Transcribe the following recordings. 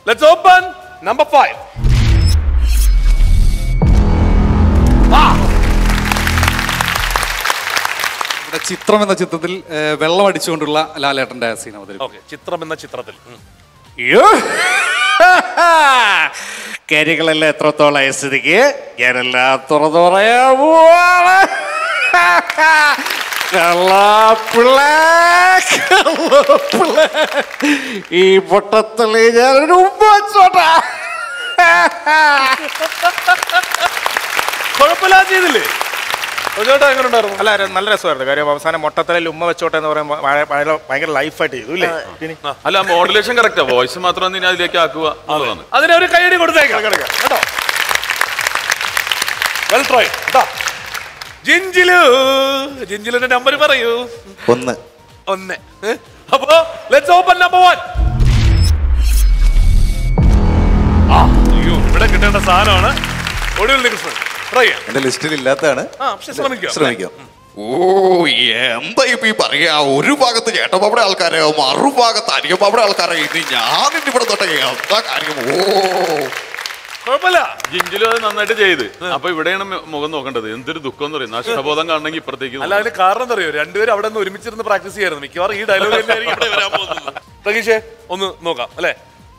Let's open number 5. ചിത്രം എന്ന ചിത്രത്തിൽ വെള്ളം അടിച്ചുകൊണ്ടുള്ള ലാലേട്ടന്റെ സീൻ അവതരിപ്പിക്കും. ചിത്രം എന്ന ചിത്രത്തിൽ കാര്യങ്ങളെല്ലാം എത്രത്തോളം സ്ഥിതിക്ക് ഞാനെല്ലാം തുറന്നു പറയാൻ പോവാണ്. ഈ പൊട്ടത്തള്ളി ഞാനൊരു ഉമ്മ വെച്ചോട്ടാ. കുഴപ്പമില്ലാതെ അല്ല നല്ല രസമായിരുന്നു കാര്യം. അവസാനം മൊട്ടത്തലയിൽ ഉമ്മ വെച്ചോട്ടെ എന്ന് പറയുമ്പോൾ ഭയങ്കര ലൈഫായിട്ട് ചെയ്തു അല്ലേ? അല്ല മോഡുലേഷൻ കറക്റ്റാ, വോയിസ് മാത്രം അതിലേക്ക് ആക്കുക. അതിനെ ഒരു കൈയടി കൊടുത്തേക്കാം കേട്ടോ. വെൽ ട്രൈ കേട്ടോ. ജിഞ്ചിലുന്റെ നമ്പർ പറയൂ. 1. അപ്പോ ലെറ്റ്സ് ഓപ്പൺ നമ്പർ 1. അയ്യോ ഇവിടെ കിട്ടേണ്ട സാധനമാണ്. ഒടുവിൽ എന്റെ ലിസ്റ്റിൽ ഇല്ലാത്തതാണ്. ശ്രമിക്കാം. ഓ എന്താ ഇപ്പൊ ഈ പറയാ, ഒരു ഭാഗത്ത് ചേട്ടപ്പാവിടെ ആൾക്കാരെ മറുഭാഗത്ത് അനിയപ്പാവിടെ ആൾക്കാരെ ഇനി ഞാൻ ഇവിടെ തൊട്ടേ എന്താ കാര്യം. ഓ കുഴപ്പമില്ല, ജിഞ്ചിലും അത് നന്നായിട്ട് ചെയ്ത്. അപ്പൊ ഇവിടെയാണ് മുഖം നോക്കേണ്ടത്. എന്തൊരു ദുഃഖം എന്ന് പറയും, നഷ്ടബോധം കാണണമെങ്കിൽ ഇപ്പുറത്തേക്ക്. അല്ല അതിന് കാരണം എന്താ അറിയോ, രണ്ടുപേരും അവിടെ നിന്ന് ഒരുമിച്ചിരുന്ന് പ്രാക്ടീസ് ചെയ്യായിരുന്നു. മിക്കവാറും ഈ ഡയലോഗ് തന്നെയായിരിക്കും ഇവിടെ വരാൻ പോകുന്നത്. പ്രകീഷേ ഒന്ന് നോക്കാം അല്ലേ?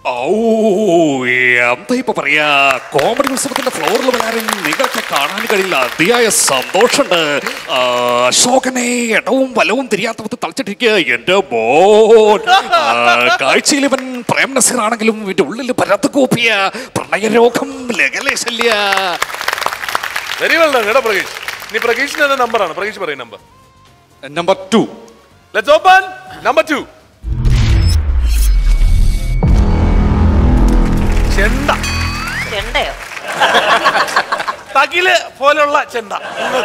എന്താ ഇപ്പൊ പറയാ, കോമഡി ഉത്സവത്തിന്റെ ഫ്ലോറിൽ വരാനും നിങ്ങൾക്ക് കാണാൻ കഴിയില്ല. അതിയായ സന്തോഷമുണ്ട്. അശോകനെ ഇടവും വലവും തിരിയാത്ത തളിച്ചിട്ടിരിക്കുക എന്റെ മോൻ. കാഴ്ചയിൽ ഇവൻ പ്രേം നസീർ ആണെങ്കിലും ഇവന്റെ ഉള്ളിൽ പരത്ത് കോപ്പിയ പ്രണയരോഗം ലഗലേശല്യ. വെരി വെൽ ഡൺ കേട്ടോ പ്രകീഷ്. നീ പ്രകീഷിന്റെ നമ്പറാണ്. പ്രകീഷ് പറയും number. Number 2. Let's open number 2. ചെണ്ടയോ? തകില് പോലുള്ള ചെണ്ട.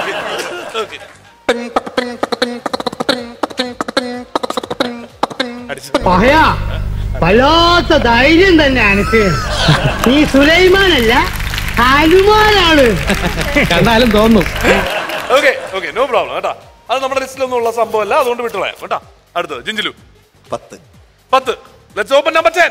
വല്ലാത്ത ധൈര്യം തന്നെ അനക്ക്. നീ സുലൈമാനല്ല ഹനുമാനാണ് കണ്ടാലും തോന്നും. ഓക്കെ നോ പ്രോബ്ലം കേട്ടോ. അത് നമ്മുടെ ലിസ്റ്റിലൊന്നും ഉള്ള സംഭവമല്ല, അതുകൊണ്ട് വിട്ടുകളയാം കേട്ടോ. അടുത്തത് ജിഞ്ചിലു. 10. Let's open number 10.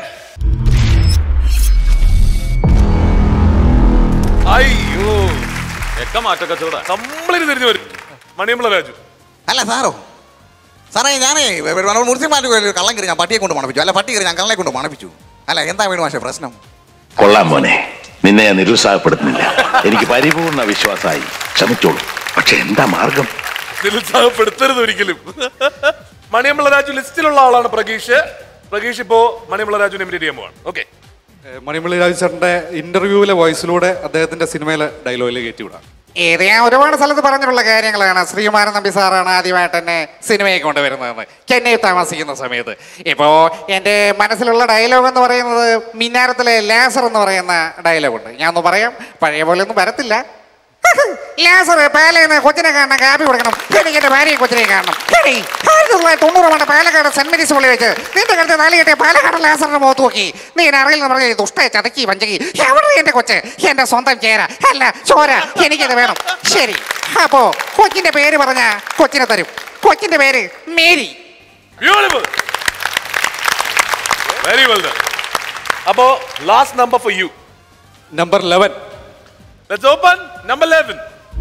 അയ്യോ ഒക്കെ മാറ്റക്കച്ചവട കംപ്ലീറ്റ് തിരിഞ്ഞു വരും. മണിയമ്പള രാജു. അല്ല സാറേ ഞാനേ മുനിസിപ്പാലിറ്റി കള്ളം കയറി ഞാൻ പട്ടിയെ കൊണ്ട് മണപ്പിച്ചു. അല്ല പട്ടി കയറി ഞാൻ കള്ളെ കൊണ്ട് മണപ്പിച്ചു. അല്ല എന്താ വേണം പക്ഷേ പ്രശ്നം? കൊള്ളാം മോനെ, നിന്നെ ഞാൻ നിരുത്സാഹപ്പെടുത്തുന്നില്ല. എനിക്ക് പരിപൂർണ വിശ്വാസമായി. ക്ഷമിച്ചോളൂ. പക്ഷെ എന്താ മാർഗം? നിരുത്സാഹപ്പെടുത്തരുത് ഒരിക്കലും. മണിയമ്പള രാജു ലിസ്റ്റിലുള്ള ആളാണ് പ്രകീഷ്. പ്രകീഷ് ഇപ്പോ മണിയമ്പള രാജുവിനെ ഇമിറ്റേറ്റ് ചെയ്യാൻ പോവാണ്. ഓക്കെ. മണിയമ്പള രാജു ചേട്ടന്റെ ഇന്റർവ്യൂവിലെ വോയിസിലൂടെ അദ്ദേഹത്തിന്റെ സിനിമയിലെ ഡയലോഗിൽ കയറ്റിവിടാം. ഇത് ഞാൻ ഒരുപാട് സ്ഥലത്ത് പറഞ്ഞിട്ടുള്ള കാര്യങ്ങളാണ്. ശ്രീകുമാരൻ നമ്പി സാറാണ് ആദ്യമായിട്ട് എന്നെ സിനിമയെ കൊണ്ടുവരുന്നതെന്ന് ചെന്നൈയിൽ താമസിക്കുന്ന സമയത്ത്. ഇപ്പോൾ എൻ്റെ മനസ്സിലുള്ള ഡയലോഗ് എന്ന് പറയുന്നത് മിന്നാരത്തിലെ ലാസർ എന്ന് പറയുന്ന ഡയലോഗുണ്ട്. ഞാൻ ഒന്ന് പറയാം, പഴയ പോലെ ഒന്നും വരത്തില്ല. ലാസർ പാലയിൽ കൊച്ചിനെ കാണണം, കാപ്പി കൊടുക്കണം, എനിക്ക് എൻ്റെ ഭാര്യയും കൊച്ചിനെയും കാണണം. 1990 പാലക്കാട് സെന്റ് മേരീസ് പള്ളി വെച്ച് നിന്റെ കടുത്ത് 4 കെട്ടിയ പാലക്കാട് ലാസറിന്റെ മുഖത്ത് നോക്കി നീ അറിയില്ലെന്ന് പറഞ്ഞ ദുഷ്ട ചതക്കി വഞ്ചകി. എവിടെ എൻ്റെ കൊച്ച്? എൻ്റെ സ്വന്തം ചേര അല്ല ചോര, എനിക്കത് വേണം. ശരി, അപ്പോ കൊച്ചിന്റെ പേര് പറഞ്ഞ കൊച്ചിനെ തരും. കൊച്ചിന്റെ പേര് മേരി. Very well done. അപ്പോ last number four you. Number 11. Let's open number 11.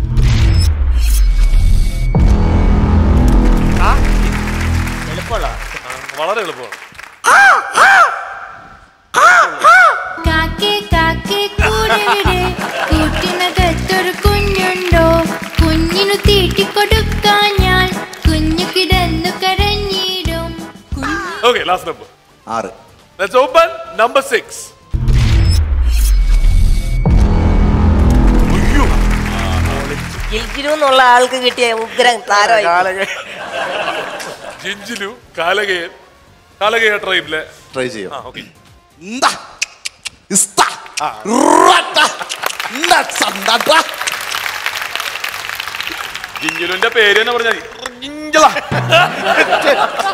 വളരെ എളുപ്പമാണ്. കുഞ്ഞുണ്ടോ, കുഞ്ഞിനു തീറ്റിക്കൊടുക്കാൻ ഞാൻ കുഞ്ഞു കിടന്നു കരഞ്ഞിടും. Okay, last number 6. Let's open number 6. ജിൽജിലു എന്നുള്ള ആൾക്ക് കിട്ടിയ ഉഗ്രം താരമായി. ജിഞ്ചിലു കാലകയ ട്രൈബിലെ ട്രൈ ചെയ്യാം. ജിഞ്ചിലുവിന്റെ പേര് തന്നെ പറഞ്ഞാൽ